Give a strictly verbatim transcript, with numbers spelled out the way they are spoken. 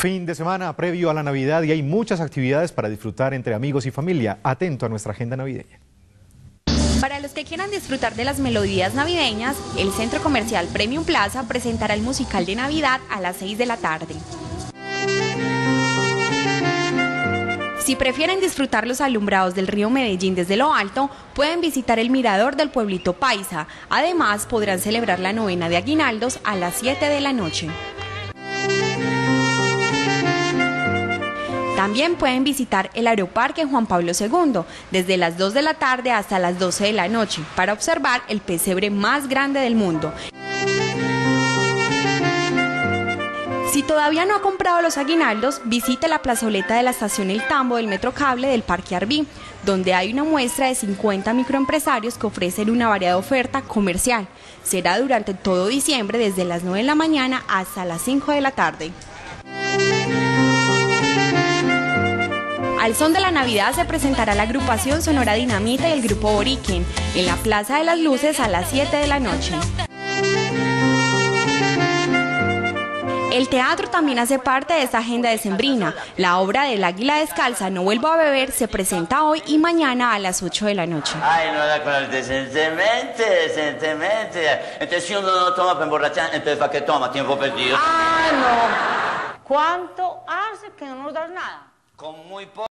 Fin de semana previo a la Navidad y hay muchas actividades para disfrutar entre amigos y familia. Atento a nuestra agenda navideña. Para los que quieran disfrutar de las melodías navideñas, el Centro Comercial Premium Plaza presentará el musical de Navidad a las seis de la tarde. Si prefieren disfrutar los alumbrados del río Medellín desde lo alto, pueden visitar el mirador del pueblito Paisa. Además, podrán celebrar la novena de aguinaldos a las siete de la noche. También pueden visitar el Aeroparque Juan Pablo segundo desde las dos de la tarde hasta las doce de la noche para observar el pesebre más grande del mundo. Si todavía no ha comprado los aguinaldos, visite la plazoleta de la estación El Tambo del Metrocable del Parque Arví, donde hay una muestra de cincuenta microempresarios que ofrecen una variada oferta comercial. Será durante todo diciembre desde las nueve de la mañana hasta las cinco de la tarde. Al son de la Navidad se presentará la agrupación Sonora Dinamita y el grupo Boriken en la Plaza de las Luces a las siete de la noche. El teatro también hace parte de esta agenda decembrina. La obra del Águila Descalza, No Vuelvo a Beber, se presenta hoy y mañana a las ocho de la noche. Ay, no la con decentemente, decentemente. Entonces si uno no toma para emborrachar, entonces ¿para qué toma? Tiempo perdido. Ah, no. ¿Cuánto hace que no nos das nada? Con muy poco.